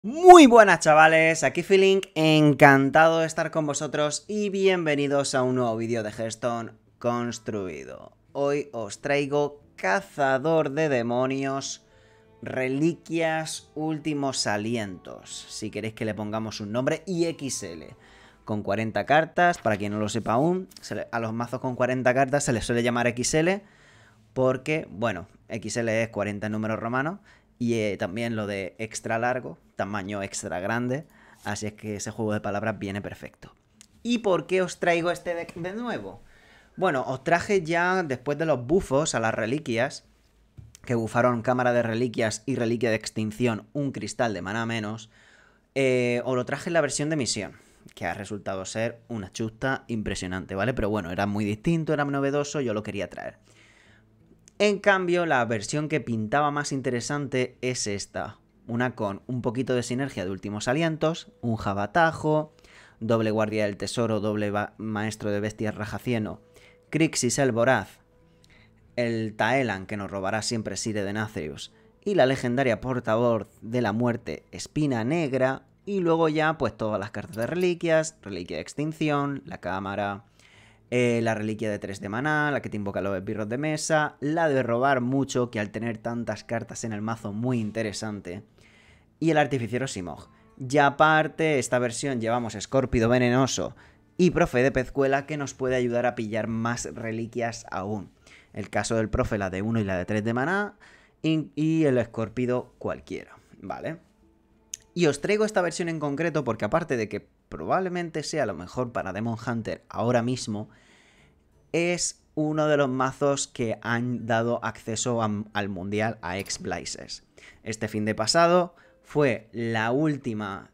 Muy buenas chavales, aquí Feeling, encantado de estar con vosotros y bienvenidos a un nuevo vídeo de Hearthstone construido. Hoy os traigo Cazador de Demonios, Reliquias, Últimos Alientos, si queréis que le pongamos un nombre, y XL. Con 40 cartas, para quien no lo sepa aún, a los mazos con 40 cartas se les suele llamar XL porque, bueno, XL es 40 en números romanos y también lo de extra largo, tamaño extra grande, así es que ese juego de palabras viene perfecto. ¿Y por qué os traigo este deck de nuevo? Bueno, os traje ya después de los bufos a las reliquias, que bufaron cámara de reliquias y reliquia de extinción, un cristal de maná menos, os lo traje en la versión de misión, que ha resultado ser una chusta impresionante, ¿vale? Pero bueno, era muy distinto, era novedoso, yo lo quería traer. En cambio, la versión que pintaba más interesante es esta. Una con un poquito de sinergia de Últimos Alientos, un Jabatajo, doble Guardia del Tesoro, doble Maestro de Bestias Rajacieno, Crixis el Voraz, el Taelan que nos robará siempre Sire de Nathrius, y la legendaria portavoz de la muerte Espina Negra, y luego ya pues todas las cartas de reliquias, reliquia de extinción, la cámara, la reliquia de 3 de maná, la que te invoca los esbirros de mesa, la de robar mucho, que al tener tantas cartas en el mazo muy interesante, y el artificiero Simog. Ya aparte, esta versión llevamos Escórpido Venenoso y Profe de Pezcuela, que nos puede ayudar a pillar más reliquias aún. El caso del Profe, la de 1 y la de 3 de maná, y el Escórpido cualquiera, ¿vale? Y os traigo esta versión en concreto porque aparte de que probablemente sea lo mejor para Demon Hunter ahora mismo, es uno de los mazos que han dado acceso al mundial a X-Blazers. Este fin de pasado fue la último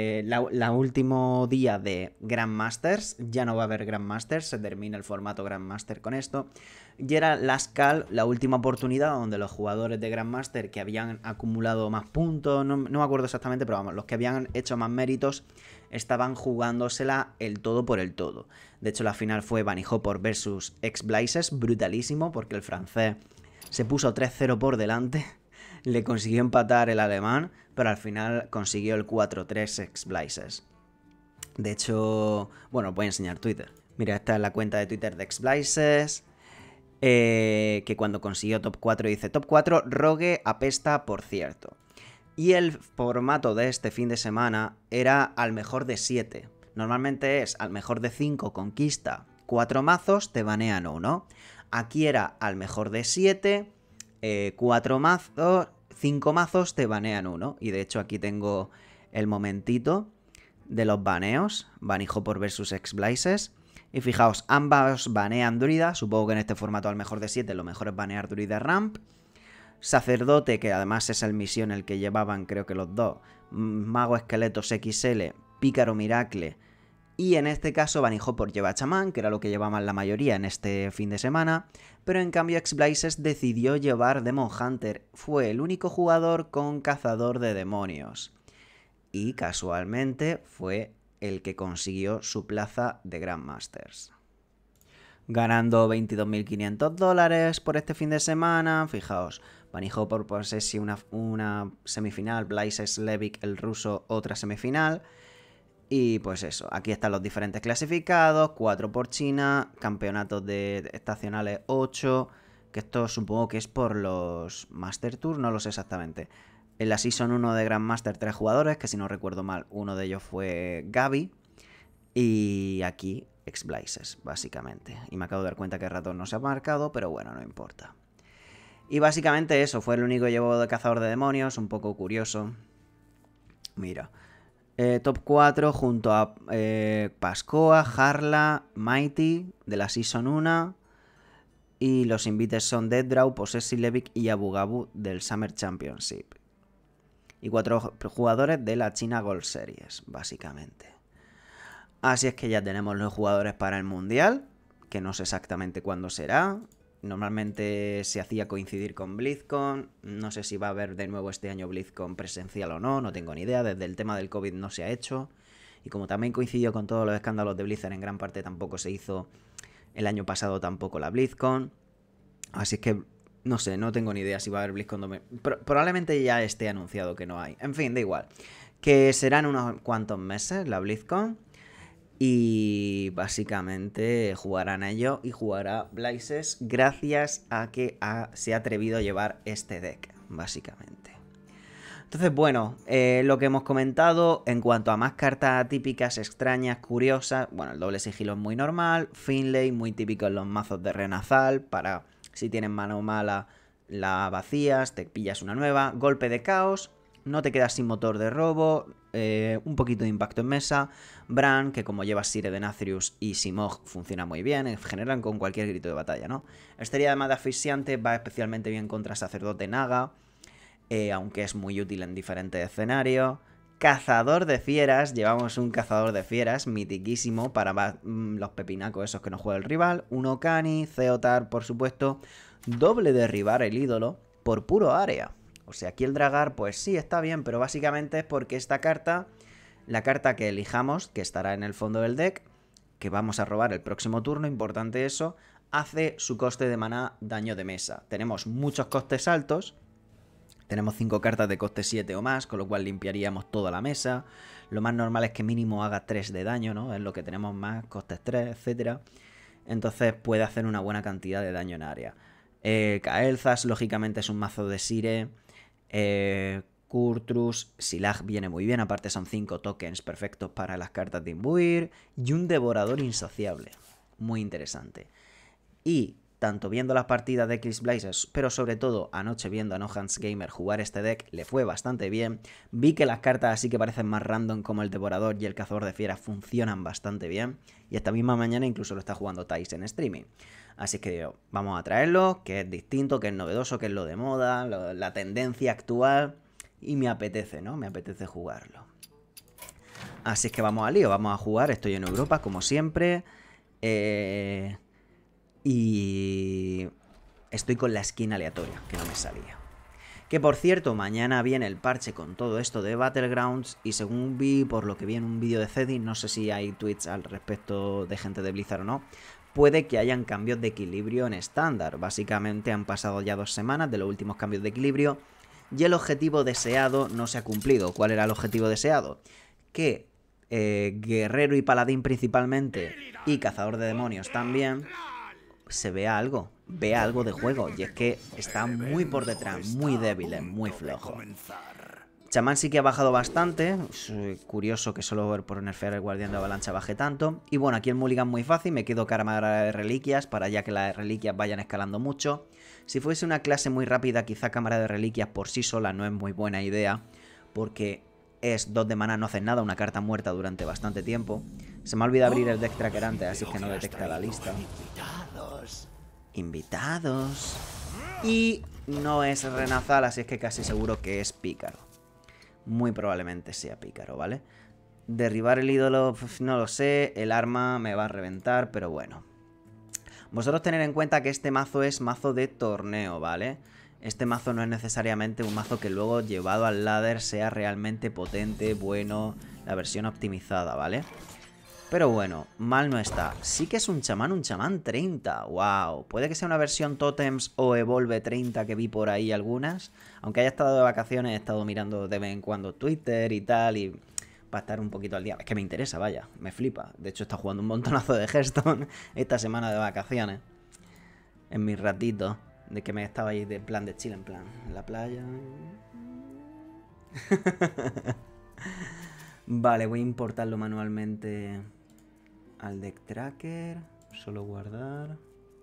día de Grandmasters. Ya no va a haber Grandmasters, se termina el formato Grandmaster con esto. Y era Last Call, la última oportunidad donde los jugadores de Grandmaster que habían acumulado más puntos, no me acuerdo exactamente, pero vamos, los que habían hecho más méritos estaban jugándosela el todo por el todo. De hecho, la final fue Bunny Hopper versus X-Blazers, brutalísimo, porque el francés se puso 3-0 por delante, le consiguió empatar el alemán, pero al final consiguió el 4-3 X-Blazers. De hecho, bueno, os voy a enseñar Twitter. Mira, esta es la cuenta de Twitter de X-Blazers, que cuando consiguió top 4 dice: top 4, Rogue apesta, por cierto. Y el formato de este fin de semana era al mejor de 7. Normalmente es al mejor de 5, conquista 4 mazos, te banean 1. Aquí era al mejor de 7, 4 mazos, 5 mazos, te banean 1. Y de hecho aquí tengo el momentito de los baneos. Bunny Hopper versus X-Blazers. Y fijaos, ambas banean druida. Supongo que en este formato al mejor de 7 lo mejor es banear druida ramp. Sacerdote, que además es el misión el que llevaban creo que los dos, Mago Esqueletos XL, Pícaro Miracle, y en este caso Bunny Hopper lleva chamán, que era lo que llevaban la mayoría en este fin de semana, pero en cambio X-Blazers decidió llevar Demon Hunter, fue el único jugador con Cazador de Demonios, y casualmente fue el que consiguió su plaza de Grandmasters. Ganando $22.500 por este fin de semana, fijaos, Bunny Hopper por Sessi una semifinal, Blaise Slevik el ruso otra semifinal. Y pues eso, aquí están los diferentes clasificados, 4 por China, campeonatos de estacionales 8, que esto supongo que es por los Master Tour, no lo sé exactamente. En la Season 1 de Grandmaster 3 jugadores, que si no recuerdo mal, uno de ellos fue Gaby. Y aquí X-Blazers, básicamente. Y me acabo de dar cuenta que el ratón no se ha marcado, pero bueno, no importa. Y básicamente eso, fue el único llevo de Cazador de Demonios, un poco curioso. Mira, top 4 junto a Pascoa, Harla, Mighty de la Season 1. Y los invites son Deathdraw, Possessive Levic y Abu Gabu del Summer Championship. Y 4 jugadores de la China Gold Series, básicamente. Así es que ya tenemos los jugadores para el Mundial, que no sé exactamente cuándo será. Normalmente se hacía coincidir con BlizzCon. No sé si va a haber de nuevo este año BlizzCon presencial o no, no tengo ni idea. Desde el tema del COVID no se ha hecho. Y como también coincidió con todos los escándalos de Blizzard, en gran parte tampoco se hizo el año pasado tampoco la BlizzCon. Así es que no sé, no tengo ni idea si va a haber BlizzCon. Probablemente ya esté anunciado que no hay. En fin, da igual. Que será en unos cuantos meses la BlizzCon. Y básicamente jugarán ellos y jugará Blazes gracias a que se ha atrevido a llevar este deck, básicamente. Entonces, bueno, lo que hemos comentado en cuanto a más cartas típicas, extrañas, curiosas, bueno, el doble sigilo es muy normal, Finlay, muy típico en los mazos de Renazal, para si tienes mano mala la vacías, te pillas una nueva, golpe de caos, no te quedas sin motor de robo, un poquito de impacto en mesa, Bran, que como lleva Sire de Nathrius y Simog funciona muy bien, en general con cualquier grito de batalla, ¿no? Estería además de asfixiante, va especialmente bien contra Sacerdote Naga, aunque es muy útil en diferentes escenarios. Cazador de fieras, llevamos un cazador de fieras mitiquísimo para los pepinacos esos que nos juega el rival. Un Okani, Theotar, por supuesto. Doble derribar el ídolo por puro área. O sea, aquí el dragar, pues sí, está bien, pero básicamente es porque esta carta, la carta que elijamos, que estará en el fondo del deck, que vamos a robar el próximo turno, importante eso, hace su coste de maná daño de mesa. Tenemos muchos costes altos. Tenemos 5 cartas de coste 7 o más, con lo cual limpiaríamos toda la mesa. Lo más normal es que mínimo haga 3 de daño, ¿no? Es lo que tenemos más, costes 3, etc. Entonces puede hacer una buena cantidad de daño en área. Kael'thas, lógicamente, es un mazo de Sire. Kurtrus, Silag viene muy bien, aparte son 5 tokens perfectos para las cartas de imbuir. Y un devorador insaciable, muy interesante. Y tanto viendo las partidas de Eclipse Blazers, pero sobre todo anoche viendo a Nohans Gamer jugar este deck, le fue bastante bien. Vi que las cartas así que parecen más random como el Devorador y el Cazador de Fieras funcionan bastante bien. Y esta misma mañana incluso lo está jugando Thais en streaming. Así que vamos a traerlo, que es distinto, que es novedoso, que es lo de moda, la tendencia actual. Y me apetece, ¿no? Me apetece jugarlo. Así es que vamos al lío, vamos a jugar. Estoy en Europa, como siempre. Y estoy con la skin aleatoria, que no me salía. Que por cierto, mañana viene el parche con todo esto de Battlegrounds. Y según vi, por lo que vi en un vídeo de Zeddy, no sé si hay tweets al respecto de gente de Blizzard o no, puede que hayan cambios de equilibrio en estándar. Básicamente han pasado ya 2 semanas de los últimos cambios de equilibrio y el objetivo deseado no se ha cumplido. ¿Cuál era el objetivo deseado? Que guerrero y paladín principalmente, y cazador de demonios también, se vea algo de juego, y es que está muy por detrás, muy débil, muy flojo. Chamán sí que ha bajado bastante, es curioso que solo por nerfear el guardián de avalancha baje tanto. Y bueno, aquí el mulligan muy fácil, me quedo cámara de reliquias para ya que las reliquias vayan escalando mucho. Si fuese una clase muy rápida, quizá cámara de reliquias por sí sola no es muy buena idea, porque es 2 de maná, no hace nada, una carta muerta durante bastante tiempo. Se me ha olvidado abrir el deck tracker antes, así que no detecta la lista. Invitados. Y no es Renazal, así es que casi seguro que es Pícaro. Muy probablemente sea Pícaro, ¿vale? Derribar el ídolo, no lo sé. El arma me va a reventar, pero bueno. Vosotros tener en cuenta que este mazo es mazo de torneo, ¿vale? Este mazo no es necesariamente un mazo que luego llevado al ladder sea realmente potente, bueno, la versión optimizada, ¿vale? Pero bueno, mal no está. Sí que es un chamán 30. ¡Wow! Puede que sea una versión Totems o Evolve 30 que vi por ahí algunas. Aunque haya estado de vacaciones, he estado mirando de vez en cuando Twitter y tal. Y para estar un poquito al día. Es que me interesa, vaya. Me flipa. De hecho, he estado jugando un montonazo de Hearthstone esta semana de vacaciones. En mis ratitos. De que me estaba ahí de plan de chill, en plan. En la playa. Vale, voy a importarlo manualmente al deck tracker. Solo guardar.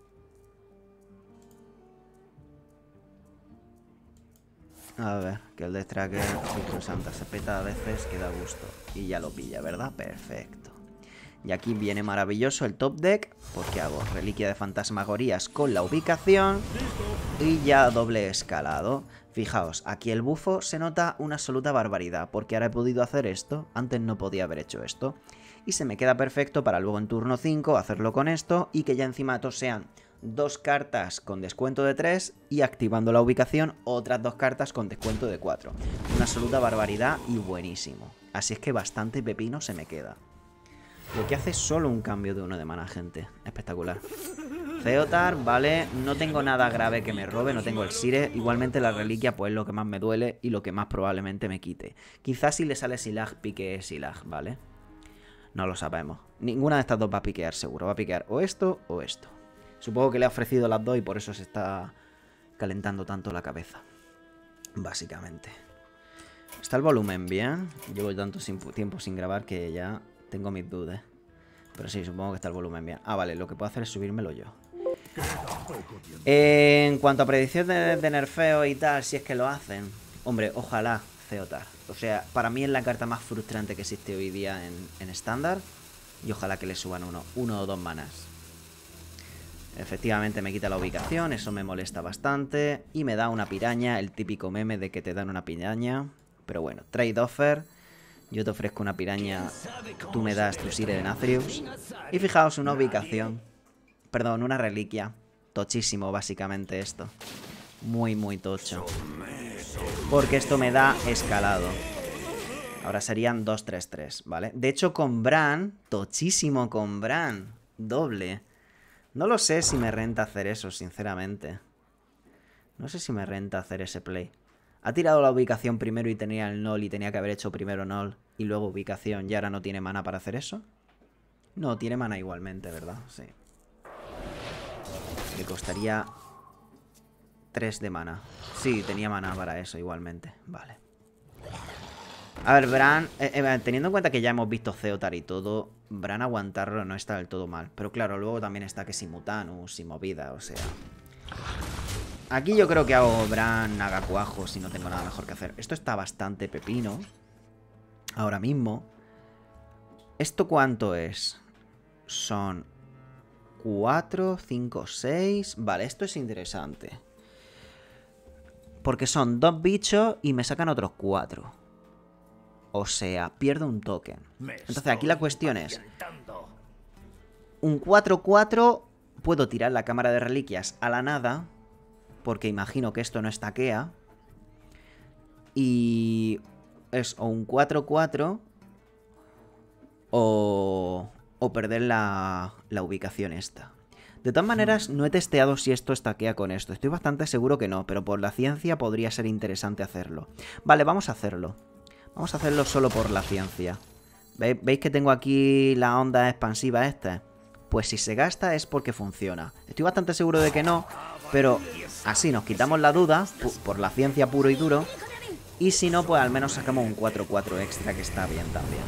A ver, que el deck tracker, Virgen Santa, se peta a veces, que da gusto. Y ya lo pilla, ¿verdad? Perfecto. Y aquí viene maravilloso el top deck, porque hago reliquia de fantasmagorías con la ubicación y ya doble escalado. Fijaos, aquí el bufo se nota una absoluta barbaridad, porque ahora he podido hacer esto, antes no podía haber hecho esto. Y se me queda perfecto para luego en turno 5 hacerlo con esto y que ya encima todos sean 2 cartas con descuento de 3 y activando la ubicación otras 2 cartas con descuento de 4. Una absoluta barbaridad y buenísimo. Así es que bastante pepino se me queda. Lo que hace es solo un cambio de 1 de mana, gente. Espectacular. Theotar, vale. No tengo nada grave que me robe, no tengo el Sire. Igualmente la reliquia pues es lo que más me duele y lo que más probablemente me quite. Quizás si le sale Silag, pique Silag, ¿vale? No lo sabemos. Ninguna de estas dos va a piquear seguro. Va a piquear o esto o esto. Supongo que le ha ofrecido las dos y por eso se está calentando tanto la cabeza. Básicamente. Está el volumen bien. Llevo tanto tiempo sin grabar que ya tengo mis dudas. Pero sí, supongo que está el volumen bien. Ah, vale, lo que puedo hacer es subírmelo yo. En cuanto a predicciones de nerfeo y tal, si es que lo hacen. Hombre, ojalá Theotar. O sea, para mí es la carta más frustrante que existe hoy día en estándar. Y ojalá que le suban uno o dos manas. Efectivamente me quita la ubicación, eso me molesta bastante. Y me da una piraña, el típico meme de que te dan una piraña. Pero bueno, trade offer. Yo te ofrezco una piraña, tú me das tu Sire de Nathrius. Y fijaos, una ubicación. Perdón, una reliquia. Tochísimo, básicamente, esto. Muy, muy tocho. Porque esto me da escalado. Ahora serían 2-3-3, ¿vale? De hecho, con Bran, tochísimo con Bran. Doble. No lo sé si me renta hacer eso, sinceramente. No sé si me renta hacer ese play. Ha tirado la ubicación primero y tenía el null y tenía que haber hecho primero null y luego ubicación y ahora no tiene mana para hacer eso. No, tiene mana igualmente, ¿verdad? Sí. Le costaría 3 de mana. Sí, tenía mana para eso igualmente. Vale. A ver, Bran, teniendo en cuenta que ya hemos visto Theotar y todo, Bran aguantarlo no está del todo mal. Pero claro, luego también está que si Mutanus y movida, o sea... Aquí yo creo que hago Bran Nagacuajo si no tengo nada mejor que hacer. Esto está bastante pepino. Ahora mismo. ¿Esto cuánto es? Son 4, 5, 6... Vale, esto es interesante. Porque son 2 bichos y me sacan otros 4. O sea, pierdo un token. Entonces aquí la cuestión es... Un 4-4... Puedo tirar la cámara de reliquias a la nada... Porque imagino que esto no estaquea. Y es o un 4-4 o perder la ubicación esta. De todas maneras, no he testeado si esto estaquea con esto. Estoy bastante seguro que no, pero por la ciencia podría ser interesante hacerlo. Vale, vamos a hacerlo. Vamos a hacerlo solo por la ciencia. ¿Veis que tengo aquí la onda expansiva esta? Pues si se gasta es porque funciona. Estoy bastante seguro de que no, pero así nos quitamos la duda, por la ciencia puro y duro. Y si no, pues al menos sacamos un 4-4 extra, que está bien también.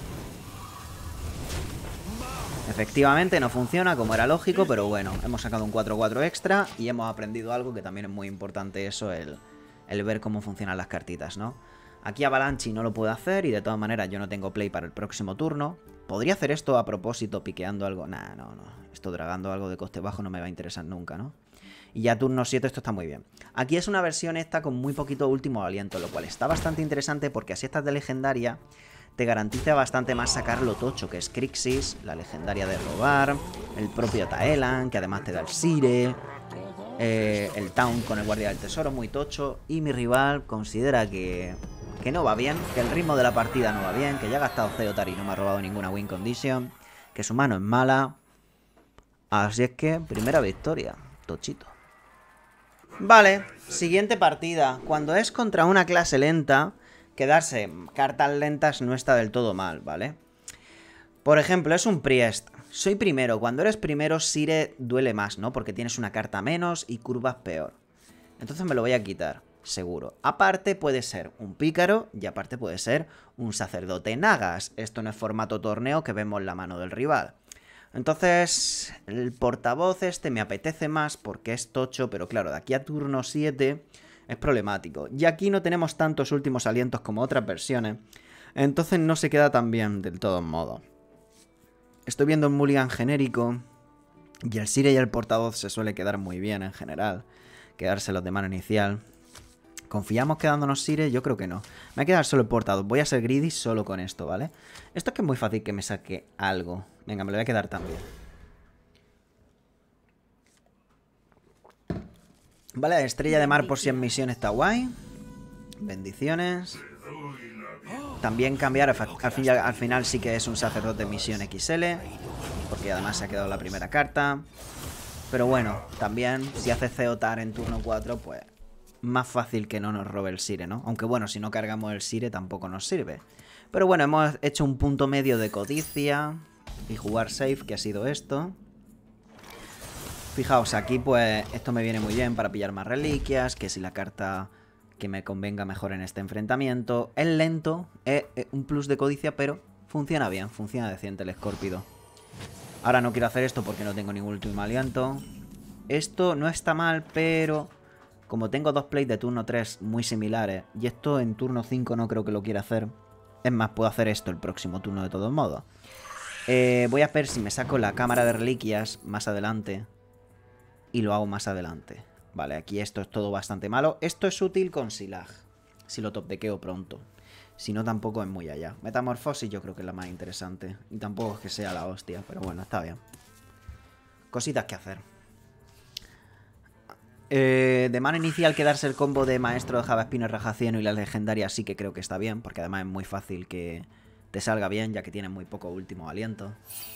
Efectivamente no funciona como era lógico, pero bueno, hemos sacado un 4-4 extra y hemos aprendido algo que también es muy importante eso, el ver cómo funcionan las cartitas, ¿no? Aquí Avalanche no lo puedo hacer y de todas maneras yo no tengo play para el próximo turno. ¿Podría hacer esto a propósito, piqueando algo? Nah, no. Esto dragando algo de coste bajo no me va a interesar nunca, ¿no? Y ya turno 7 esto está muy bien. Aquí es una versión esta con muy poquito último aliento, lo cual está bastante interesante porque así estás de legendaria te garantiza bastante más sacar lo tocho, que es Crixis, la legendaria de robar, el propio Taelan, que además te da el Sire, el Town con el guardia del tesoro, muy tocho, y mi rival considera que no va bien, que el ritmo de la partida no va bien, que ya ha gastado Theotar y no me ha robado ninguna win condition, que su mano es mala. Así es que, primera victoria, tochito. Vale, siguiente partida. Cuando es contra una clase lenta, quedarse cartas lentas no está del todo mal, ¿vale? Por ejemplo, es un Priest. Soy primero. Cuando eres primero, Sire duele más, ¿no? Porque tienes una carta menos y curvas peor. Entonces me lo voy a quitar, seguro. Aparte puede ser un pícaro y aparte puede ser un sacerdote Nagas. Esto no es formato torneo que vemos la mano del rival. Entonces, el portavoz este me apetece más porque es tocho, pero claro, de aquí a turno 7 es problemático. Y aquí no tenemos tantos últimos alientos como otras versiones, entonces no se queda tan bien del todo modo. Estoy viendo un mulligan genérico y el Sire y el portavoz se suele quedar muy bien en general, quedárselos de mano inicial. ¿Confiamos quedándonos Sire? Yo creo que no. Me voy a quedar solo el portavoz. Voy a ser greedy solo con esto, ¿vale? Esto es que es muy fácil que me saque algo. Venga, me lo voy a quedar también. Vale, la estrella de mar por si en misión está guay. Bendiciones. También cambiar, al final sí que es un sacerdote misión XL. Porque además se ha quedado la primera carta. Pero bueno, también si hace Ceotar en turno 4, pues más fácil que no nos robe el Sire, ¿no? Aunque bueno, si no cargamos el Sire tampoco nos sirve. Pero bueno, hemos hecho un punto medio de codicia y jugar safe, que ha sido esto. Fijaos, aquí pues esto me viene muy bien para pillar más reliquias, que si la carta que me convenga mejor en este enfrentamiento. Es lento, es un plus de codicia, pero funciona bien, funciona decente el Escórpido. Ahora no quiero hacer esto porque no tengo ningún último aliento. Esto no está mal, pero como tengo dos plays de turno 3 muy similares, y esto en turno 5 no creo que lo quiera hacer. Es más, puedo hacer esto el próximo turno de todos modos. Voy a ver si me saco la cámara de reliquias más adelante. Y lo hago más adelante. Vale, aquí esto es todo bastante malo. Esto es útil con Silag, si lo topdequeo pronto. Si no, tampoco es muy allá. Metamorfosis yo creo que es la más interesante. Y tampoco es que sea la hostia, pero bueno, está bien. Cositas que hacer. De mano inicial quedarse el combo de Maestro de Javaspino y Rajacieno y la legendaria sí que creo que está bien, porque además es muy fácil que te salga bien, ya que tiene muy poco último aliento.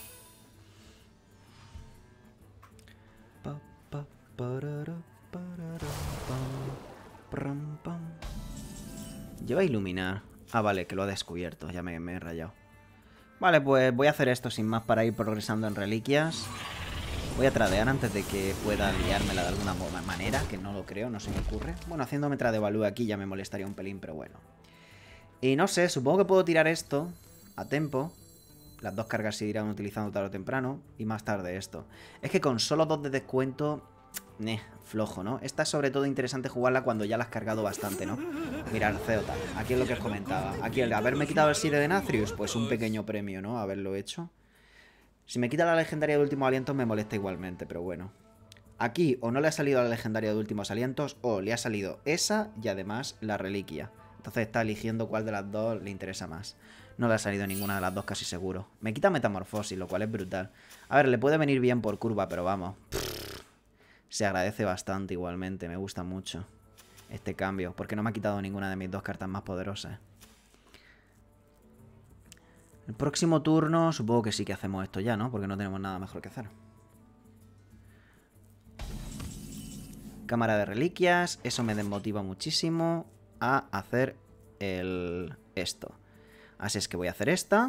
Lleva a iluminar. Ah, vale, que lo ha descubierto, ya me he rayado. Vale, pues voy a hacer esto sin más para ir progresando en reliquias. Voy a tradear antes de que pueda liármela de alguna manera, que no lo creo, no se me ocurre. Bueno, haciéndome tradevalue aquí ya me molestaría un pelín, pero bueno. Y no sé, supongo que puedo tirar esto a tempo. Las dos cargas se irán utilizando tarde o temprano. Y más tarde esto. Es que con solo 2 de descuento... flojo, ¿no? Esta es sobre todo interesante jugarla cuando ya la has cargado bastante, ¿no? Mirad, Ceotar. Aquí es lo que os comentaba. Aquí el haberme quitado el Sire de Nathrius, pues un pequeño premio, ¿no? Haberlo hecho. Si me quita la legendaria de últimos alientos me molesta igualmente, pero bueno. Aquí o no le ha salido la legendaria de últimos alientos o le ha salido esa y además la reliquia. Entonces está eligiendo cuál de las dos le interesa más. No le ha salido ninguna de las dos casi seguro. Me quita metamorfosis, lo cual es brutal. A ver, le puede venir bien por curva, pero vamos. Se agradece bastante igualmente, me gusta mucho este cambio, porque no me ha quitado ninguna de mis dos cartas más poderosas. El próximo turno supongo que sí que hacemos esto ya, ¿no? Porque no tenemos nada mejor que hacer. Cámara de reliquias, eso me desmotiva muchísimo a hacer esto. Así es que voy a hacer esta.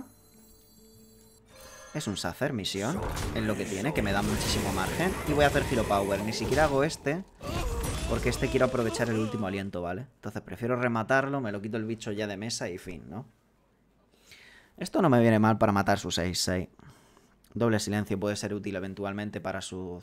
Es un Sacer, misión. Es lo que tiene, que me da muchísimo margen. Y voy a hacer Hero Power. Ni siquiera hago este, porque este quiero aprovechar el último aliento, ¿vale? Entonces prefiero rematarlo, me lo quito el bicho ya de mesa y fin, ¿no? Esto no me viene mal para matar su 6-6. Doble silencio puede ser útil eventualmente para su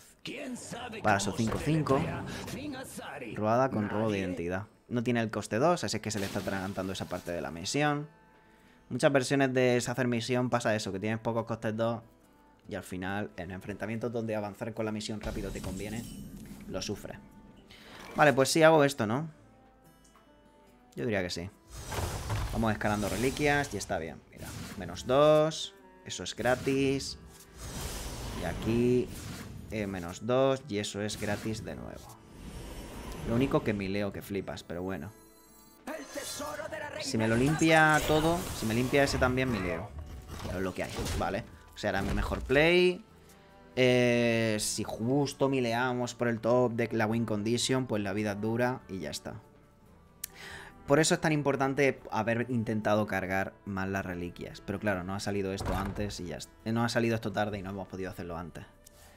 5-5. Robada con robo de identidad. No tiene el coste 2, así es que se le está atragantando esa parte de la misión. Muchas versiones de Sacer misión pasa eso, que tienes pocos costes 2 y al final en enfrentamientos donde avanzar con la misión rápido te conviene, lo sufres. Vale, pues sí, hago esto, ¿no? Yo diría que sí. Vamos escalando reliquias y está bien. Mira, -2, eso es gratis. Y aquí -2 y eso es gratis de nuevo. Lo único que mileo que flipas, pero bueno. Si me lo limpia todo, si me limpia ese también mileo. Pero es lo que hay, ¿vale? O sea, era mi mejor play. Si justo mileamos por el top de la win condition, pues la vida es dura y ya está. Por eso es tan importante haber intentado cargar más las reliquias. Pero claro, no ha salido esto antes y ya está. No ha salido esto tarde y no hemos podido hacerlo antes.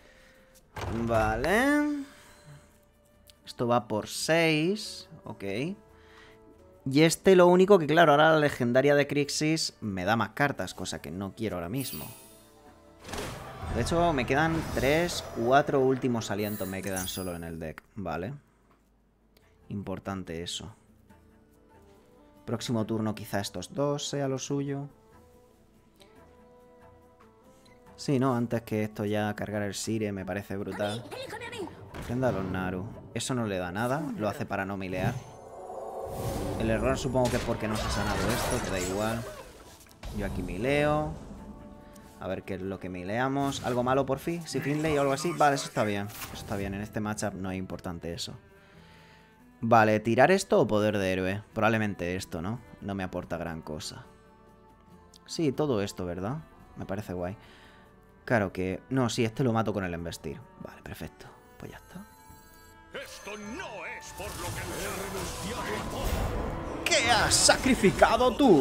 Vale. Esto va por 6. Ok. Y este lo único que, claro, ahora la legendaria de Crixis me da más cartas, cosa que no quiero ahora mismo. De hecho, me quedan 3, 4 últimos alientos me quedan solo en el deck. Vale. Importante eso. Próximo turno quizá estos dos sea lo suyo. Sí, no, antes que esto ya cargar el Sire me parece brutal. Ofrenda a los Naru. Eso no le da nada, lo hace para no milear. El error supongo que es porque no se ha sanado esto, que da igual. Yo aquí mileo. A ver qué es lo que mileamos. ¿Algo malo por fin? ¿Si Finlay o algo así? Vale, eso está bien. Eso está bien, en este matchup no es importante eso. Vale, ¿tirar esto o poder de héroe? Probablemente esto, ¿no? No me aporta gran cosa. Sí, todo esto, ¿verdad? Me parece guay. Claro que... No, sí, este lo mato con el embestir. Vale, perfecto. Pues ya está. Esto no es por lo que he renunciado. ¿Qué has sacrificado tú?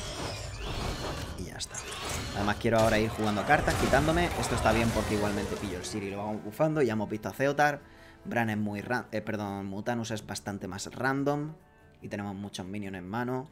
Y ya está. Además quiero ahora ir jugando cartas, quitándome. Esto está bien porque igualmente pillo el Siri y lo vamos bufando. Ya hemos visto a Theotar. Bran es muy Mutanus es bastante más random. Y tenemos muchos minions en mano.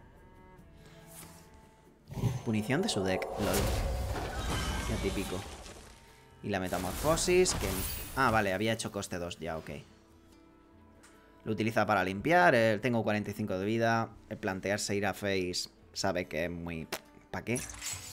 Punición de su deck, lol. Ya típico. Y la metamorfosis, que... Ah, vale, había hecho coste 2 ya, ok. Lo utiliza para limpiar, tengo 45 de vida. El plantearse ir a Face sabe que es muy... ¿Para qué?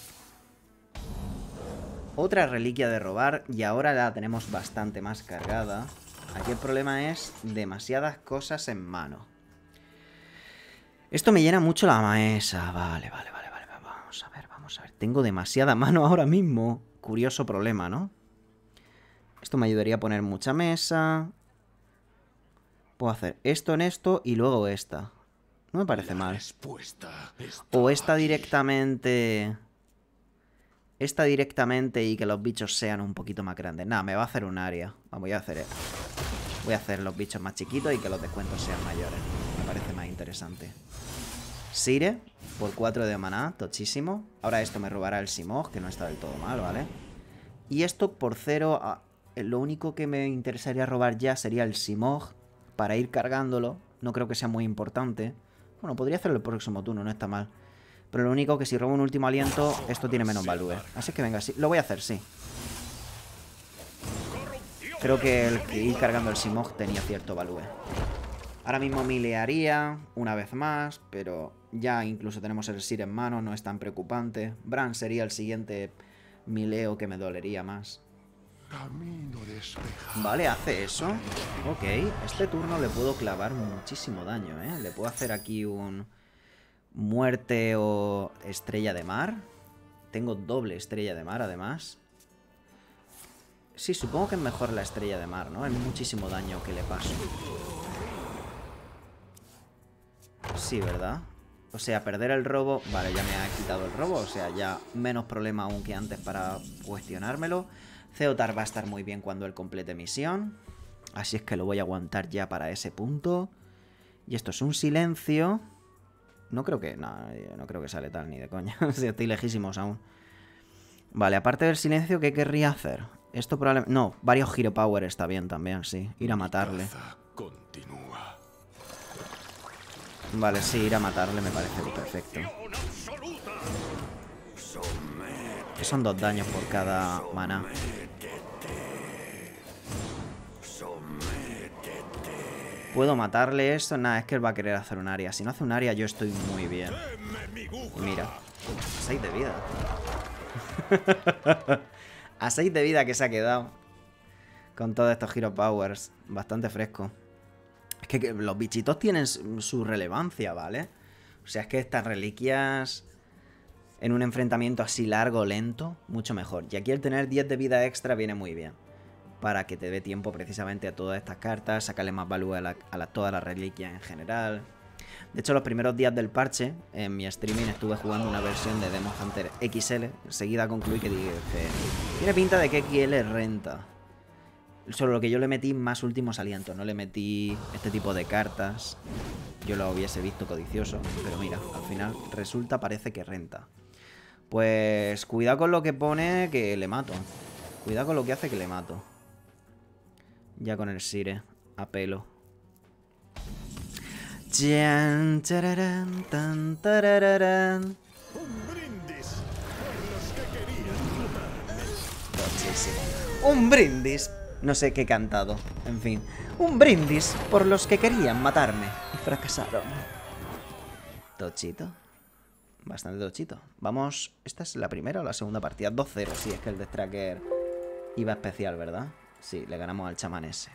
Otra reliquia de robar y ahora la tenemos bastante más cargada. Aquí el problema es demasiadas cosas en mano. Esto me llena mucho la mesa. Vale. Vamos a ver. Tengo demasiada mano ahora mismo. Curioso problema, ¿no? Esto me ayudaría a poner mucha mesa. Puedo hacer esto en esto y luego esta. No me parece mal. O esta directamente... Esta directamente y que los bichos sean un poquito más grandes. Nada, me va a hacer un área. Voy a hacer los bichos más chiquitos y que los descuentos sean mayores. Me parece más interesante. Sire, por 4 de maná, tochísimo. Ahora esto me robará el Simog, que no está del todo mal, ¿vale? Y esto por 0... Lo único que me interesaría robar ya sería el Simog para ir cargándolo. No creo que sea muy importante. Bueno, podría hacerlo el próximo turno, no está mal. Pero lo único que si robo un último aliento, esto tiene menos value. Así que venga, sí. Lo voy a hacer, sí. Creo que el que ir cargando el Simog tenía cierto value. Ahora mismo milearía una vez más, pero ya incluso tenemos el Sir en mano, no es tan preocupante. Bran sería el siguiente mileo que me dolería más. Vale, hace eso. Ok, este turno le puedo clavar muchísimo daño, ¿eh? Le puedo hacer aquí un... Muerte o estrella de mar. Tengo doble estrella de mar, además. Sí, supongo que es mejor la estrella de mar, ¿no? Es muchísimo daño que le paso. Sí, ¿verdad? O sea, perder el robo... Vale, ya me ha quitado el robo. O sea, ya menos problema aún que antes para cuestionármelo. Theotar va a estar muy bien cuando él complete misión. Así es que lo voy a aguantar ya para ese punto. Y esto es un silencio... No creo que... No creo que sale tal ni de coña. O sea, estoy lejísimos aún. Vale, aparte del silencio, ¿qué querría hacer? Esto probablemente... No, varios Hero Power está bien también, sí. Ir a matarle. Vale, sí, ir a matarle me parece perfecto. Que son 2 daños por cada maná. ¿Puedo matarle esto? Nada, es que él va a querer hacer un área. Si no hace un área, yo estoy muy bien. Y mira, 6 de vida. A 6 de vida que se ha quedado. Con todos estos Hero Powers. Bastante fresco. Es que los bichitos tienen su relevancia, ¿vale? O sea, es que estas reliquias... En un enfrentamiento así largo, lento, mucho mejor. Y aquí el tener 10 de vida extra viene muy bien. Para que te dé tiempo precisamente a todas estas cartas, sacarle más value a todas las reliquias en general. De hecho, los primeros días del parche, en mi streaming estuve jugando una versión de Demon Hunter XL. Enseguida concluí que dije, tiene pinta de que XL renta. Solo lo que yo le metí más últimos alientos, no le metí este tipo de cartas. Yo lo hubiese visto codicioso, pero mira, al final resulta, parece que renta. Pues cuidado con lo que pone que le mato. Cuidado con lo que hace que le mato. Ya con el Sire, a pelo. Chan, tararán, tan, tararán. Un brindis por los que querían matarme. Tochísimo. Un brindis. No sé qué he cantado. En fin. Un brindis por los que querían matarme y fracasaron. Tochito. Bastante tochito. Vamos. ¿Esta es la primera o la segunda partida? 2-0. Sí, es que el Death Tracker iba especial, ¿verdad? Sí, le ganamos al chamán ese.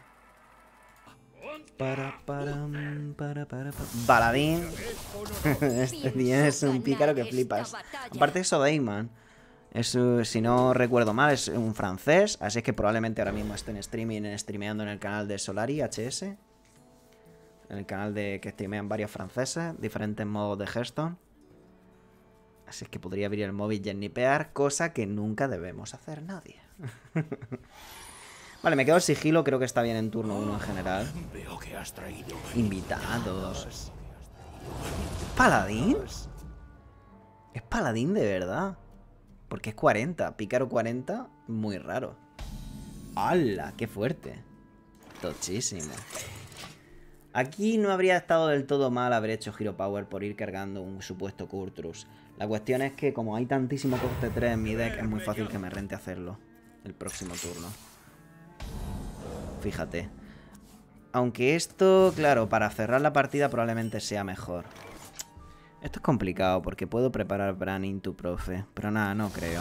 Baladín. Este tío es un pícaro que flipas. Aparte eso, Dayman. Si no recuerdo mal, es un francés. Así es que probablemente ahora mismo esté en streameando en el canal de Solari HS. En el canal de que streamean varios franceses. Diferentes modos de Hearthstone. Así es que podría abrir el móvil y snipear. Cosa que nunca debemos hacer nadie. Vale, me quedo el sigilo, creo que está bien en turno 1 en general. Veo que has traído Invitados. ¿Paladín? ¿Es paladín de verdad? Porque es 40. Pícaro 40, muy raro. ¡Hala! ¡Qué fuerte! Tochísimo. Aquí no habría estado del todo mal haber hecho Hero Power por ir cargando un supuesto Kurtrus. La cuestión es que como hay tantísimo coste 3 en mi deck, es muy fácil que me rente hacerlo el próximo turno. Fíjate. Aunque esto, claro, para cerrar la partida probablemente sea mejor. Esto es complicado porque puedo preparar Bran into Profe. Pero nada, no creo.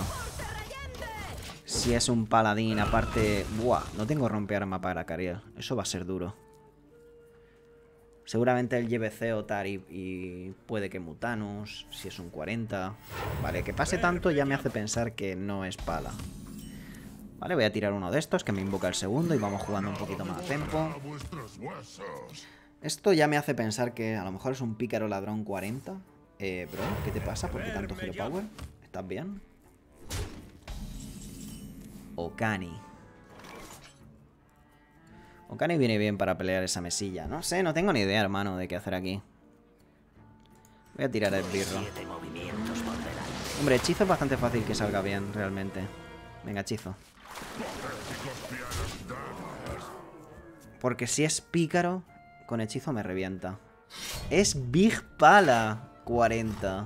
Si es un paladín, aparte... Buah, no tengo rompearma para Cariel. Eso va a ser duro. Seguramente él lleve Zeotar y puede que Mutanus, si es un 40. Vale, que pase tanto ya me hace pensar que no es pala. Vale, voy a tirar uno de estos que me invoca el segundo y vamos jugando un poquito más a tempo. Esto ya me hace pensar que a lo mejor es un pícaro ladrón 40. Bro, ¿qué te pasa? ¿Por qué tanto Hero Power? ¿Estás bien? Okani. Okani viene bien para pelear esa mesilla. No sé, no tengo ni idea, hermano, de qué hacer aquí. Voy a tirar el birro. Hombre, hechizo es bastante fácil que salga bien, realmente. Venga, hechizo. Porque si es pícaro, con hechizo me revienta. Es Big Pala 40.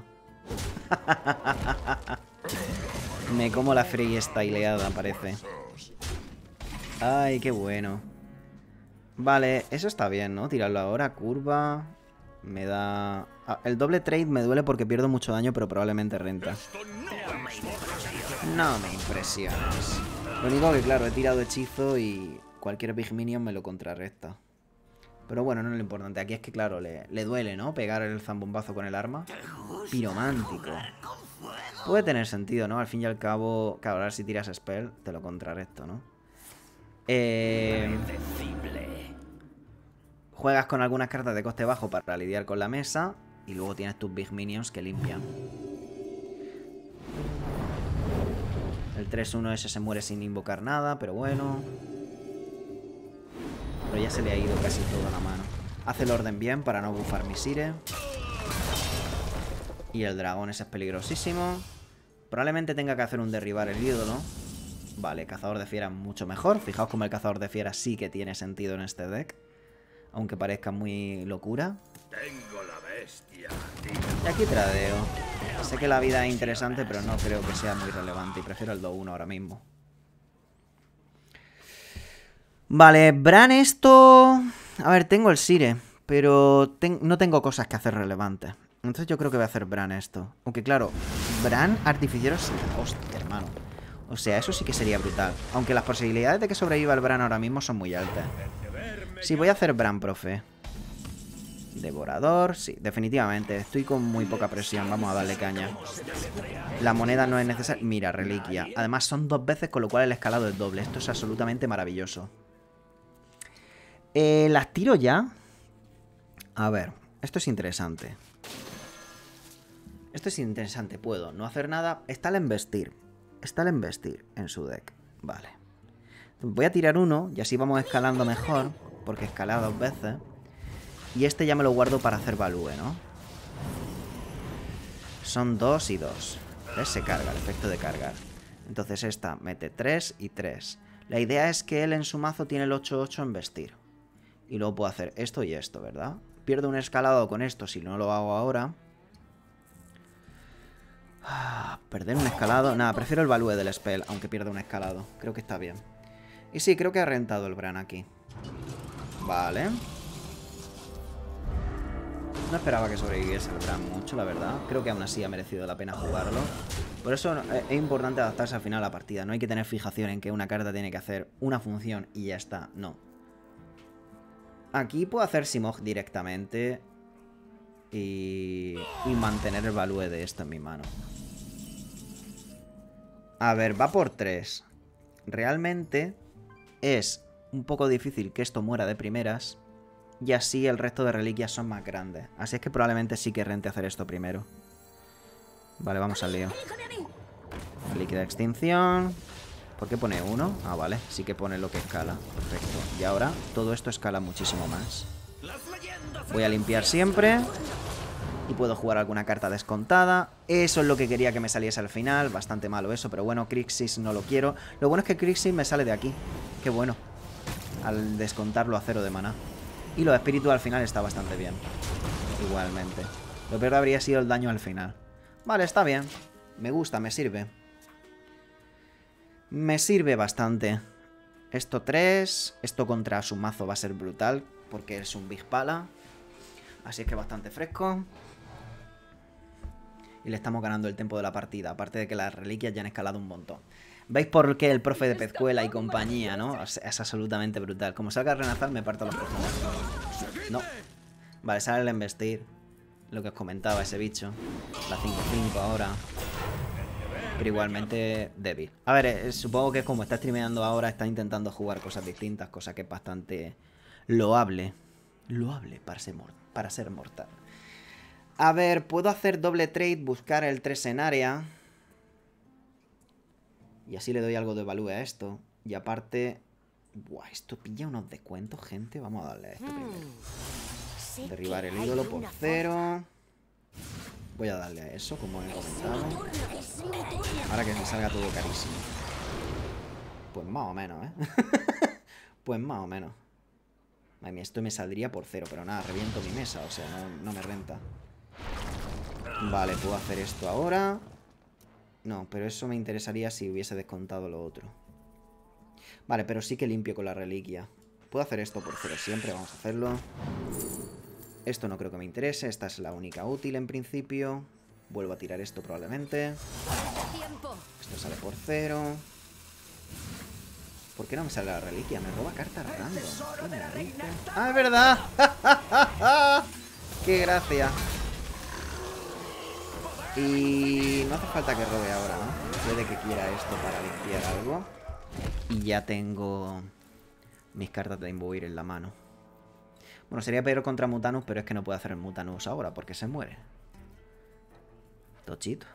Me como la freestyleada, parece. Ay, qué bueno. Vale, eso está bien, ¿no? Tirarlo ahora, curva. Me da... el doble trade me duele porque pierdo mucho daño, pero probablemente renta. No me impresionas. Lo único que, claro, he tirado hechizo y cualquier Big Minion me lo contrarresta. Pero bueno, no es lo importante. Aquí es que, claro, le duele, ¿no? Pegar el zambombazo con el arma. Piromántico. Puede tener sentido, ¿no? Al fin y al cabo, claro, ahora si tiras spell, te lo contrarresto, ¿no? Juegas con algunas cartas de coste bajo para lidiar con la mesa. Y luego tienes tus Big Minions que limpian. El 3-1 ese se muere sin invocar nada, pero bueno. Pero ya se le ha ido casi toda la mano. Hace el orden bien para no bufar mi Sire. Y el dragón ese es peligrosísimo. Probablemente tenga que hacer un derribar el ídolo. Vale, cazador de fieras mucho mejor. Fijaos como el cazador de fieras sí que tiene sentido en este deck. Aunque parezca muy locura. Tengo la bestia. Y aquí tradeo. Sé que la vida es interesante, pero no creo que sea muy relevante. Y prefiero el 2-1 ahora mismo. Vale, Bran esto... A ver, tengo el Sire, pero no tengo cosas que hacer relevantes. Entonces yo creo que voy a hacer Bran esto. Aunque claro, Bran artificiero... Hostia, hermano. O sea, eso sí que sería brutal. Aunque las posibilidades de que sobreviva el Bran ahora mismo son muy altas. Sí, voy a hacer Bran, profe. Devorador, sí, definitivamente. Estoy con muy poca presión, vamos a darle caña. La moneda no es necesaria. Mira, reliquia. Además son 2 veces, con lo cual el escalado es doble. Esto es absolutamente maravilloso. Las tiro ya. A ver, esto es interesante. Esto es interesante, puedo no hacer nada. Está el embestir. Está el embestir en su deck. Vale. Voy a tirar uno y así vamos escalando mejor. Porque escala 2 veces. Y este ya me lo guardo para hacer value, ¿no? Son 2 y 2. ¿Ves? Se carga, el efecto de cargar. Entonces esta mete 3 y 3. La idea es que él en su mazo tiene el 8-8 en vestir. Y luego puedo hacer esto y esto, ¿verdad? Pierdo un escalado con esto si no lo hago ahora. Perder un escalado. Nada, prefiero el value del spell, aunque pierda un escalado. Creo que está bien. Y sí, creo que ha rentado el Bran aquí. Vale. No esperaba que sobreviviese el Bran mucho, la verdad. Creo que aún así ha merecido la pena jugarlo. Por eso es importante adaptarse al final a la partida. No hay que tener fijación en que una carta tiene que hacer una función y ya está. No. Aquí puedo hacer Simog directamente y mantener el value de esto en mi mano. A ver, va por 3. Realmente es un poco difícil que esto muera de primeras. Y así el resto de reliquias son más grandes. Así es que probablemente sí que rente hacer esto primero. Vale, vamos al lío. Líquida extinción. ¿Por qué pone 1? Ah, vale, sí que pone lo que escala. Perfecto. Y ahora todo esto escala muchísimo más. Voy a limpiar siempre. Y puedo jugar alguna carta descontada. Eso es lo que quería que me saliese al final. Bastante malo eso, pero bueno, Crixis no lo quiero. Lo bueno es que Crixis me sale de aquí. Qué bueno. Al descontarlo a 0 de maná. Y los espíritus al final está bastante bien. Igualmente. Lo peor habría sido el daño al final. Vale, está bien. Me gusta, me sirve. Me sirve bastante. Esto 3. Esto contra su mazo va a ser brutal. Porque es un Big Pala. Así es que bastante fresco. Y le estamos ganando el tiempo de la partida. Aparte de que las reliquias ya han escalado un montón. ¿Veis por qué el profe de Pezcuela y compañía, no? Es absolutamente brutal. Como salga a Renazar me parto los cojones. No. Vale, sale el embestir. Lo que os comentaba, ese bicho. La 5-5 ahora. Pero igualmente débil. A ver, supongo que como está streameando ahora, está intentando jugar cosas distintas. Cosa que es bastante loable. Loable para ser mortal. A ver, puedo hacer doble trade, buscar el 3 en área. Y así le doy algo de value a esto. Y aparte... Buah, esto pilla unos descuentos, gente. Vamos a darle a esto primero. Derribar el ídolo por 0. Voy a darle a eso, como he comentado. Ahora que me salga todo carísimo. Pues más o menos, ¿eh? Pues más o menos. Madre mía, esto me saldría por 0. Pero nada, reviento mi mesa. O sea, no me renta. Vale, puedo hacer esto ahora. No, pero eso me interesaría si hubiese descontado lo otro. Vale, pero sí que limpio con la reliquia. Puedo hacer esto por 0 siempre, vamos a hacerlo. Esto no creo que me interese, esta es la única útil en principio. Vuelvo a tirar esto probablemente. Esto sale por 0. ¿Por qué no me sale la reliquia? Me roba cartas random. ¡Ah, es verdad! ¡Qué gracia! Y no hace falta que robe ahora, ¿no? Puede que quiera esto para limpiar algo. Y ya tengo mis cartas de imbuir en la mano. Bueno, sería peor contra Mutanus, pero es que no puedo hacer el Mutanus ahora porque se muere. Tochito.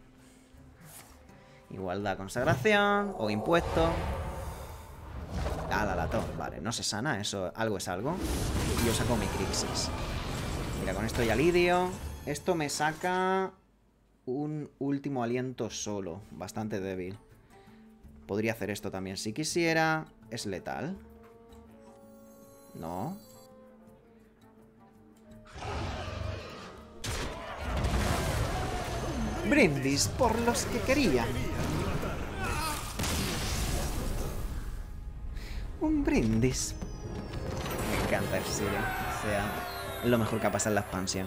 Igualdad, consagración o impuesto. Ah, la latón. Vale, no se sana, eso algo es algo. Y yo saco mi Crixis. Mira, con esto ya lidio. Esto me saca... un último aliento solo. Bastante débil. Podría hacer esto también si quisiera. ¿Es letal? No. Brindis por los que quería. Un brindis. Me encanta el Sire. O sea, es lo mejor que ha pasado en la expansión.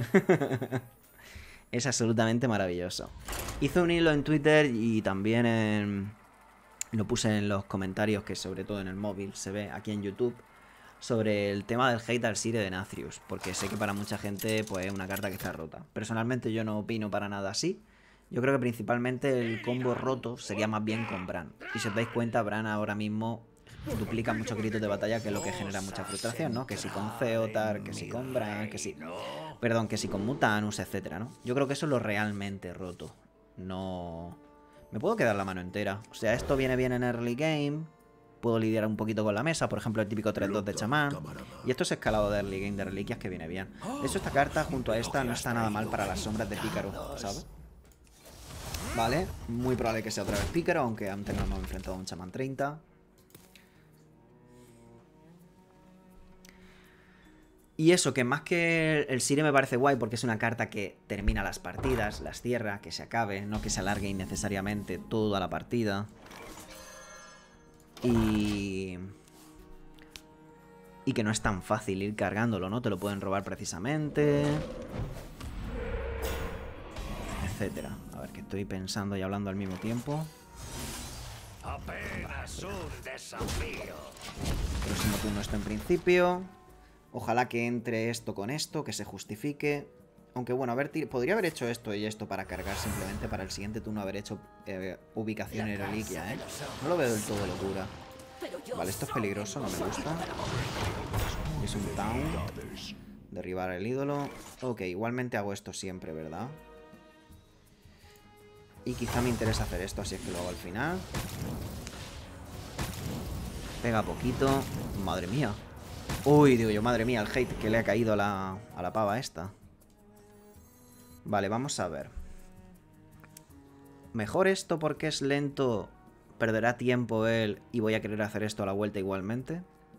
Es absolutamente maravilloso. Hice un hilo en Twitter y también lo puse en los comentarios, que sobre todo en el móvil se ve aquí en YouTube, sobre el tema del hate al Sire de Nathrius, porque sé que para mucha gente pues es una carta que está rota. Personalmente yo no opino para nada así. Yo creo que principalmente el combo roto sería más bien con Bran. Y si os dais cuenta, Bran ahora mismo duplica muchos gritos de batalla, que es lo que genera mucha frustración, ¿no? Que si con Theotar, que si con Bran, que si... Perdón, que si con Mutanus, etcétera, ¿no? Yo creo que eso es lo realmente roto. No... Me puedo quedar la mano entera. O sea, esto viene bien en early game. Puedo lidiar un poquito con la mesa. Por ejemplo, el típico 3-2 de chamán. Y esto es escalado de early game de reliquias que viene bien. De hecho, esta carta junto a esta no está nada mal para las sombras de Pícaro, ¿sabes? Vale, muy probable que sea otra vez Pícaro, aunque antes nos hemos enfrentado a un chamán 30. Y eso, que más que el Sire me parece guay porque es una carta que termina las partidas, las cierra, que se acabe, no que se alargue innecesariamente toda la partida. Y que no es tan fácil ir cargándolo, ¿no? Te lo pueden robar precisamente. Etcétera. A ver, que estoy pensando y hablando al mismo tiempo. Apenas un desafío. Próximo turno esto en principio. Ojalá que entre esto con esto, que se justifique. Aunque bueno, a ver, podría haber hecho esto y esto para cargar simplemente para el siguiente turno haber hecho ubicación y reliquia, ¿eh? No lo veo del todo locura. Vale, esto es peligroso, no me gusta. Es un taunt. Derribar el ídolo. Ok, igualmente hago esto siempre, ¿verdad? Y quizá me interesa hacer esto, así es que lo hago al final. Pega poquito. Madre mía. Uy, digo yo, madre mía, el hate que le ha caído a la pava esta. Vale, vamos a ver. Mejor esto porque es lento. Perderá tiempo él y voy a querer hacer esto a la vuelta igualmente.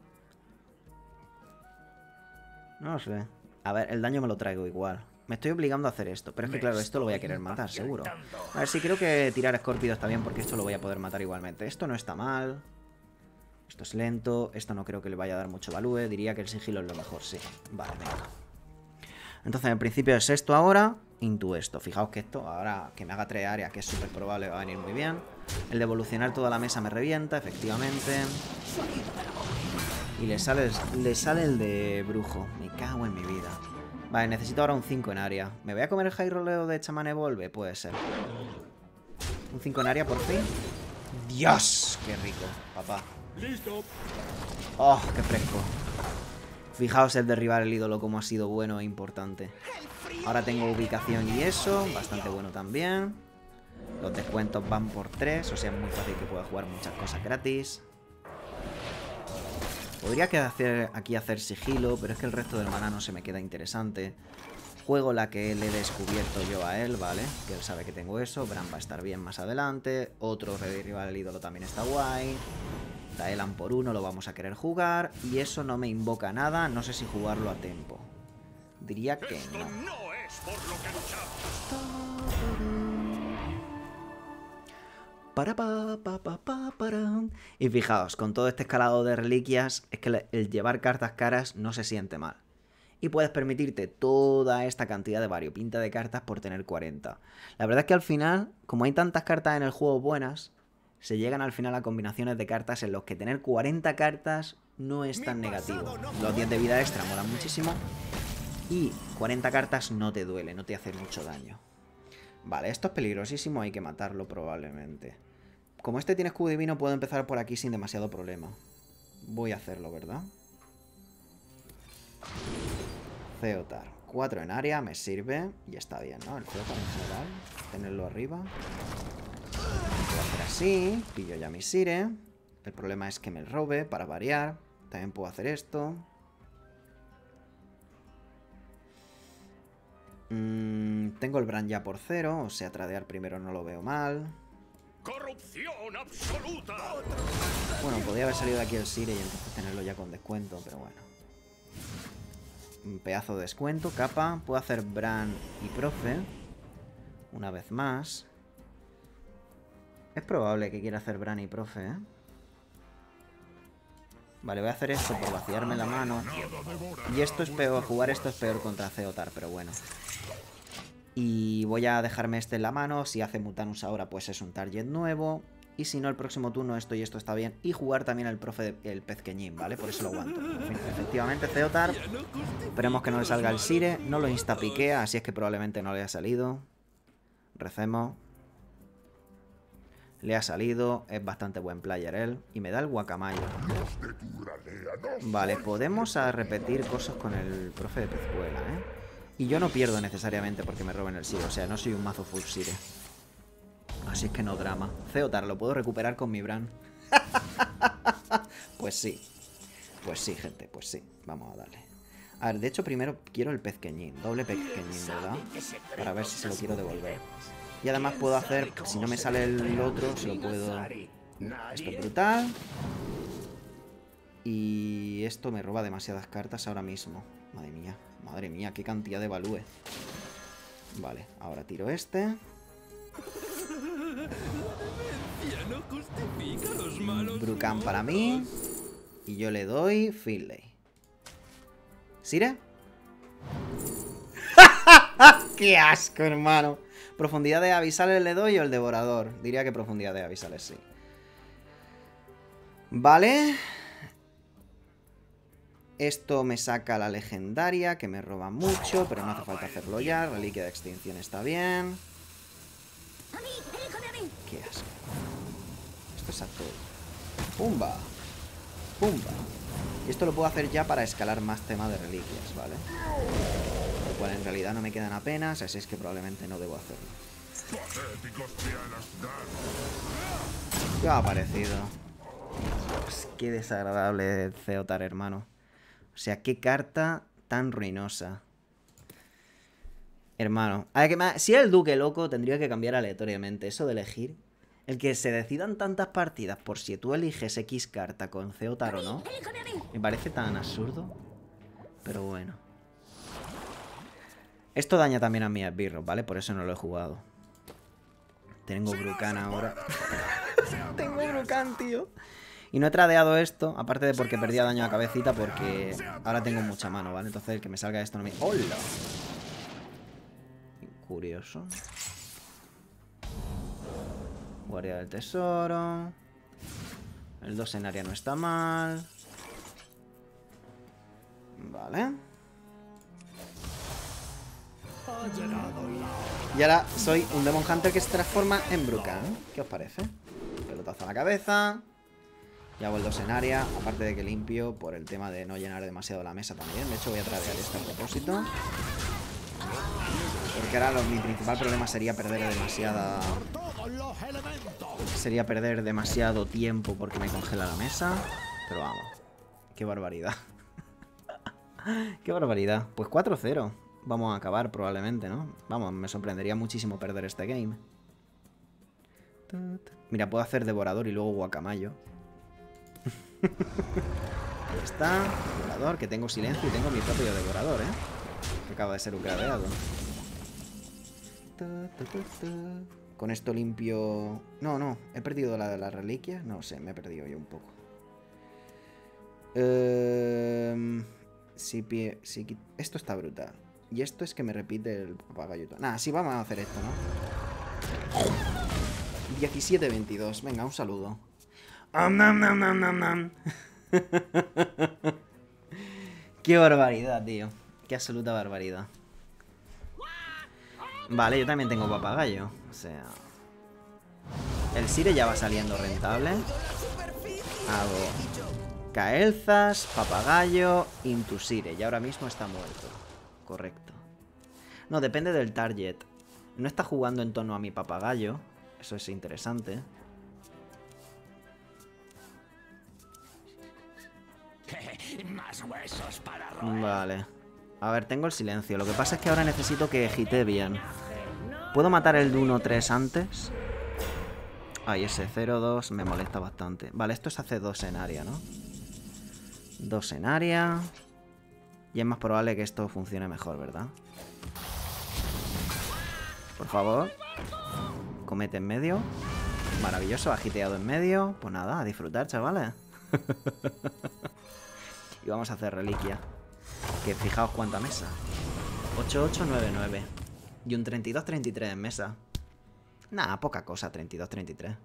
No sé. A ver, el daño me lo traigo igual. Me estoy obligando a hacer esto. Pero es que claro, esto lo voy a querer matar, seguro. A ver, sí, creo que tirar Escorpido está bien porque esto lo voy a poder matar igualmente. Esto no está mal. Esto es lento. Esto no creo que le vaya a dar mucho value. Diría que el sigilo es lo mejor, sí. Vale, venga. Entonces, en principio es esto ahora. Into esto. Fijaos que esto, ahora que me haga 3 áreas, que es súper probable, va a venir muy bien. El de evolucionar toda la mesa me revienta, efectivamente. Y le sale el de brujo. Me cago en mi vida. Vale, necesito ahora un 5 en área. ¿Me voy a comer el high roleo de Chaman Evolve? Puede ser. Un 5 en área por fin. ¡Dios! ¡Qué rico, papá! Listo. ¡Oh, qué fresco! Fijaos el derribar el ídolo como ha sido bueno e importante. Ahora tengo ubicación y eso, bastante bueno también. Los descuentos van por 3, o sea, es muy fácil que pueda jugar muchas cosas gratis. Podría aquí hacer sigilo, pero es que el resto del maná no se me queda interesante. Juego la que le he descubierto yo a él, ¿vale? Que él sabe que tengo eso. Bran va a estar bien más adelante. Otro derribar el ídolo también está guay. Daelan por 1 lo vamos a querer jugar. Y eso no me invoca nada. No sé si jugarlo a tiempo. Diría que Esto no. no es por lo que luchamos. Y fijaos, con todo este escalado de reliquias, es que el llevar cartas caras no se siente mal. Y puedes permitirte toda esta cantidad de variopinta de cartas por tener 40. La verdad es que al final, como hay tantas cartas en el juego buenas, se llegan al final a combinaciones de cartas en los que tener 40 cartas no es tan negativo. Los 10 de vida extra molan muchísimo. Y 40 cartas no te duele, no te hace mucho daño. Vale, esto es peligrosísimo, hay que matarlo probablemente. Como este tiene escudo divino, puedo empezar por aquí sin demasiado problema. Voy a hacerlo, ¿verdad? Theotar. 4 en área, me sirve. Y está bien, ¿no? El Theotar en general. Tenerlo arriba. Voy a hacer así. Pillo ya mi Sire. El problema es que me robe, para variar. También puedo hacer esto. Tengo el Bran ya por 0, o sea, tradear primero no lo veo mal. ¡Corrupción absoluta! Bueno, podría haber salido de aquí el Sire y entonces tenerlo ya con descuento, pero bueno. Un pedazo de descuento, capa. Puedo hacer Bran y Profe. Una vez más. Es probable que quiera hacer Bran y Profe, ¿eh? Vale, voy a hacer esto por vaciarme la mano. Y esto es peor, jugar esto es peor contra Theotar, pero bueno. Y voy a dejarme este en la mano. Si hace Mutanus ahora, pues es un target nuevo. Y si no, el próximo turno esto y esto está bien. Y jugar también el profe, el Pezqueñín, ¿vale? Por eso lo aguanto. Efectivamente, Theotar. Esperemos que no le salga el Sire. No lo instapiquea, así es que probablemente no le haya salido. Recemos. Le ha salido, es bastante buen player él. Y me da el guacamayo. Vale, podemos repetir cosas con el profe de Pezuela, ¿eh? Y yo no pierdo necesariamente porque me roben el Sire. O sea, no soy un mazo full Sire. Así es que no drama. Theotar, lo puedo recuperar con mi Bran. Pues sí. Pues sí, gente, pues sí. Vamos a darle. A ver, de hecho primero quiero el Pezqueñín. Doble Pezqueñín, ¿verdad? Para ver si se lo quiero devolver. Y además puedo hacer, si no me sale el otro, se lo puedo... Esto es brutal. Y esto me roba demasiadas cartas ahora mismo. Madre mía, qué cantidad de value. Vale, ahora tiro este. Brucan para mí. Y yo le doy Finlay. ¿Sire? ¡Qué asco, hermano! ¿Profundidad de abisales le doy o el devorador? Diría que profundidad de abisales, sí. Vale. Esto me saca la legendaria, que me roba mucho, pero no hace falta hacerlo ya. Reliquia de extinción está bien. Qué asco. Esto es a todo. ¡Pumba! ¡Pumba! Y esto lo puedo hacer ya para escalar más tema de reliquias, ¿vale? Lo cual en realidad no me quedan apenas, así es que probablemente no debo hacerlo. ¿Qué ha parecido? Dios, qué desagradable Ceotar, hermano. O sea, qué carta tan ruinosa. Hermano. A ver, si era el duque loco, tendría que cambiar aleatoriamente. Eso de elegir. El que se decidan tantas partidas por si tú eliges X carta con Ceotar o no. Me parece tan absurdo. Pero bueno. Esto daña también a mi esbirros, ¿vale? Por eso no lo he jugado. Tengo Brucan ahora. Tengo Brucan, tío. Y no he tradeado esto, aparte de porque perdía daño a cabecita, porque ahora tengo mucha mano, ¿vale? Entonces el que me salga esto no me... ¡Hola! Curioso. Guardia del tesoro. El 2 en área no está mal. Vale. Y ahora soy un Demon Hunter que se transforma en Brucan. ¿Qué os parece? Pelotazo a la cabeza. Y hago el 2 en área. Aparte de que limpio por el tema de no llenar demasiado la mesa también. De hecho voy a tradear esto a propósito. Porque ahora mi principal problema sería perder demasiada... Sería perder demasiado tiempo porque me congela la mesa. Pero vamos. Qué barbaridad. Qué barbaridad. Pues 4-0. Vamos a acabar probablemente, ¿no? Vamos, me sorprendería muchísimo perder este game. Mira, puedo hacer devorador y luego guacamayo. Ahí está. Devorador, que tengo silencio y tengo mi propio devorador, ¿eh? Que acaba de ser upgradeado. Con esto limpio... No, he perdido la de la reliquia. No sé, me he perdido yo un poco. Esto está brutal. Y esto es que me repite el papagayo. Nada, sí, vamos a hacer esto, ¿no? 17-22. Venga, un saludo. Qué barbaridad, tío. Qué absoluta barbaridad. Vale, yo también tengo papagayo. O sea... El Sire ya va saliendo rentable. Hago Kael'thas, papagayo, Intusire. Y ahora mismo está muerto. Correcto. No, depende del target. No está jugando en torno a mi papagayo. Eso es interesante. Más huesos para Vale. A ver, tengo el silencio. Lo que pasa es que ahora necesito que gite bien. ¿Puedo matar el 1-3 antes? Ay, ese 0-2 me molesta bastante. Vale, esto se hace 2 en área, ¿no? 2 en área. Y es más probable que esto funcione mejor, ¿verdad? Por favor. Comete en medio. Maravilloso, agiteado en medio. Pues nada, a disfrutar, chavales. Y vamos a hacer reliquia. Que fijaos cuánta mesa. 8-8-9-9. Y un 32-33 en mesa. Nah, poca cosa, 32-33.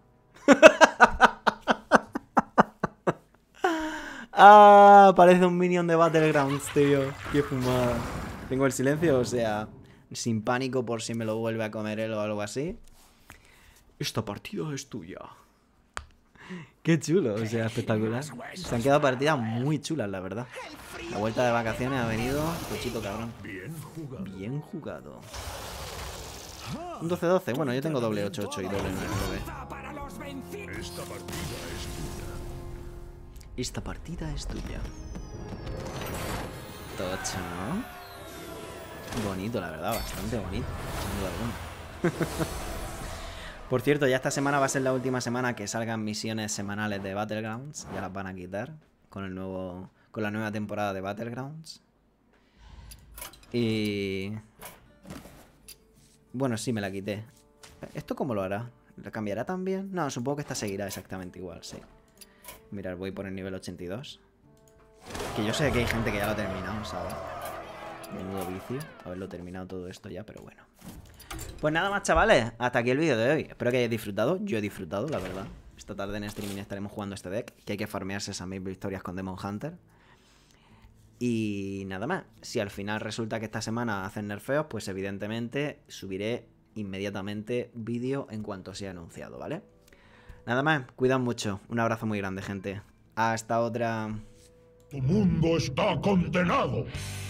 Ah, parece un minion de Battlegrounds, tío. Qué fumada. Tengo el silencio, o sea, sin pánico por si me lo vuelve a comer él o algo así. Esta partida es tuya. Qué chulo, o sea, espectacular. Se han quedado partidas muy chulas, la verdad. La vuelta de vacaciones ha venido tochito, cabrón. Bien jugado. Un 12-12. Bueno, yo tengo doble 8-8 y doble 9-9. Esta partida es tuya. Tocho, ¿no? Bonito, la verdad, bastante bonito. Sin duda alguna. Por cierto, ya esta semana va a ser la última semana que salgan misiones semanales de Battlegrounds. Ya las van a quitar con la nueva temporada de Battlegrounds. Y... bueno, sí, me la quité. ¿Esto cómo lo hará? ¿Lo cambiará también? No, supongo que esta seguirá exactamente igual, sí. Mirad, voy por el nivel 82. Que yo sé que hay gente que ya lo ha terminado, ¿sabes? Menudo vicio haberlo terminado todo esto ya, pero bueno. Pues nada más, chavales. Hasta aquí el vídeo de hoy. Espero que hayáis disfrutado. Yo he disfrutado, la verdad. Esta tarde en streaming estaremos jugando este deck, que hay que farmearse esas 1000 victorias con Demon Hunter. Y nada más. Si al final resulta que esta semana hacen nerfeos, pues evidentemente subiré inmediatamente vídeo en cuanto sea anunciado, ¿vale? Nada más, cuidad mucho. Un abrazo muy grande, gente. Hasta otra. Tu mundo está condenado.